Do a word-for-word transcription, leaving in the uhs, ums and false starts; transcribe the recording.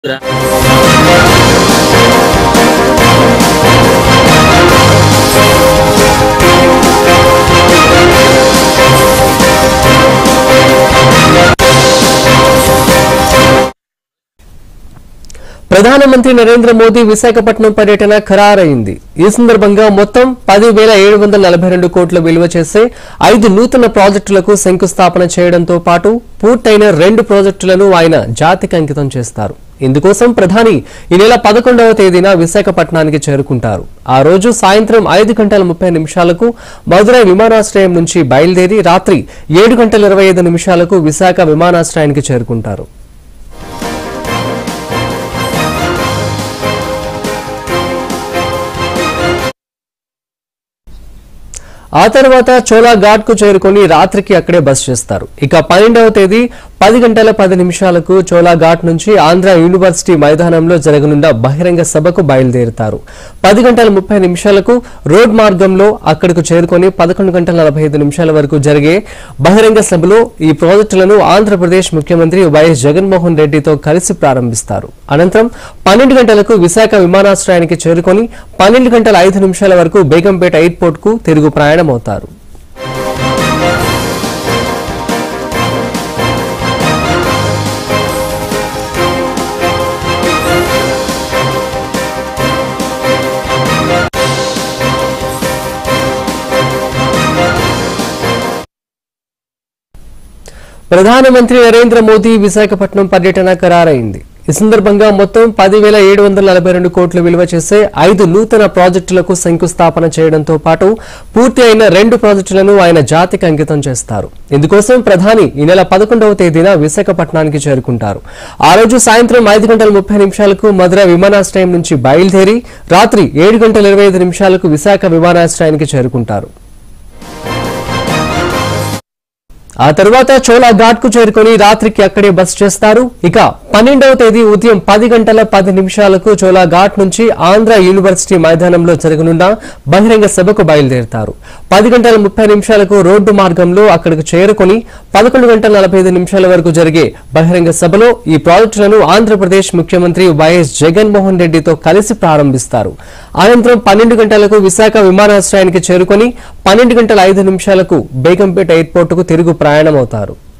ప్రధానమంత్రి నరేంద్ర మోదీ విశాఖపట్నం పర్యటన ఖరారైంది. ఈ సందర్భంగా మొత్తం పది వేల ఏడు వందల నలభై రెండు కోట్ల విలువ చేసే ఐదు నూతన ప్రాజెక్టులకు శంకుస్థాపన చేయడంతో పాటు పూర్తయిన రెండు ప్రాజెక్టులను ఆయన జాతికి అంకితం చేస్తారు. ఇందుకోసం ప్రధాని ఈ నెల పదకొండవ తేదీన విశాఖపట్నానికి చేరుకుంటారు. ఆ రోజు సాయంత్రం ఐదు గంటల ముప్పై నిమిషాలకు మదురై విమానాశ్రయం నుంచి బయలుదేరి రాత్రి ఏడు గంటల ఇరవై ఐదు నిమిషాలకు విశాఖ విమానాశ్రయానికి చేరుకుంటారు. ఆ తర్వాత చోలా ఘాట్ కు చేరుకుని రాత్రికి అక్కడే బస చేస్తారు. ఇక పన్నెండవ తేదీ పది గంటల పది నిమిషాలకు చోలా ఘాట్ నుంచి ఆంధ్ర యూనివర్సిటీ మైదానంలో జరగనున్న బహిరంగ సభకు బయలుదేరుతారు. పది గంటల ముప్పై నిమిషాలకు రోడ్ మార్గంలో అక్కడకు చేరుకుని పదకొండు గంటల నలభై ఐదు నిమిషాల వరకు జరిగే బహిరంగ సభలో ఈ ప్రాజెక్టులను ఆంధ్రప్రదేశ్ ముఖ్యమంత్రి వైఎస్ జగన్మోహన్ రెడ్డితో కలిసి ప్రారంభిస్తారు. అనంతరం పన్నెండు గంటలకు విశాఖ విమానాశ్రయానికి చేరుకుని పన్నెండు గంటల ఐదు నిమిషాల వరకు బేగంపేట ఎయిర్పోర్ట్ కు తిరుగు ప్రయాణమవుతారు. ప్రధానమంత్రి నరేంద్ర మోదీ విశాఖపట్నం పర్యటన ఖరారైంది. ఈ సందర్భంగా మొత్తం పది వేల ఏడు వందల నలభై రెండు కోట్లు విలువ చేసే ఐదు నూతన ప్రాజెక్టులకు శంకుస్థాపన చేయడంతో పాటు పూర్తి అయిన రెండు ప్రాజెక్టులను ఆయన జాతికి అంకితం చేస్తారు. ఇందుకోసం ప్రధాని ఈ నెల పదకొండవ తేదీన విశాఖపట్నానికి చేరుకుంటారు. ఆ రోజు సాయంత్రం ఐదు గంటల ముప్పై నిమిషాలకు మదురై విమానాశ్రయం నుంచి బయలుదేరి రాత్రి ఏడు గంటల ఇరవై ఐదు నిమిషాలకు విశాఖ విమానాశ్రయానికి చేరుకుంటారు. ఆ తర్వాత చోలా ఘాట్ కు చేరుకుని రాత్రికి అక్కడే బస చేస్తారు. ఇక పన్నెండవ తేదీ ఉదయం పది గంటల పది నిమిషాలకు చోలా ఘాట్ నుంచి ఆంధ్ర యూనివర్సిటీ మైదానంలో జరగనున్న బహిరంగ సభకు బయలుదేరుతారు. పది గంటల ముప్పై నిమిషాలకు రోడ్డు మార్గంలో అక్కడికి చేరుకుని పదకొండు గంటల నలభై ఐదు నిమిషాల వరకు జరిగే బహిరంగ సభలో ఈ ప్రాజెక్టులను ఆంధ్రప్రదేశ్ ముఖ్యమంత్రి వైఎస్ జగన్మోహన్ రెడ్డితో కలిసి ప్రారంభిస్తారు. అనంతరం పన్నెండు గంటలకు విశాఖ విమానాశ్రయానికి చేరుకుని పన్నెండు గంటల ఐదు నిమిషాలకు బేగంపేట ఎయిర్పోర్టుకు తిరుగు ప్రయాణమవుతారు.